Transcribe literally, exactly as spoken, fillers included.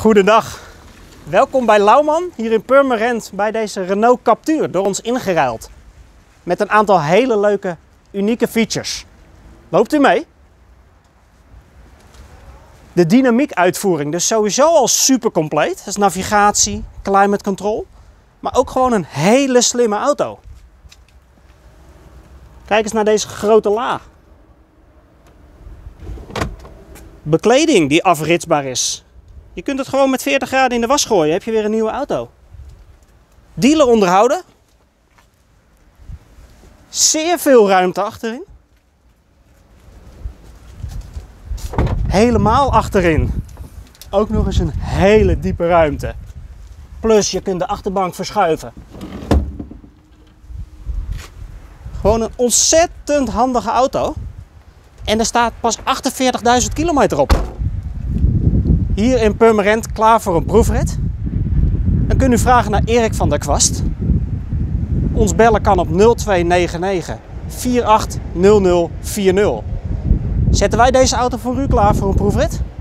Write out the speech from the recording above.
Goedendag, welkom bij Lauwman hier in Purmerend bij deze Renault Captur, door ons ingeruild. Met een aantal hele leuke, unieke features. Loopt u mee? De dynamiek uitvoering, dus sowieso al super compleet. Dat is navigatie, climate control, maar ook gewoon een hele slimme auto. Kijk eens naar deze grote la. Bekleding die afritsbaar is. Je kunt het gewoon met veertig graden in de was gooien, heb je weer een nieuwe auto. Dealer onderhouden. Zeer veel ruimte achterin. Helemaal achterin. Ook nog eens een hele diepe ruimte. Plus je kunt de achterbank verschuiven. Gewoon een ontzettend handige auto. En er staat pas achtenveertigduizend kilometer op. Hier in Purmerend klaar voor een proefrit. Dan kunt u vragen naar Erik van der Kwast. Ons bellen kan op nul twee negen negen vier acht nul nul vier nul. Zetten wij deze auto voor u klaar voor een proefrit?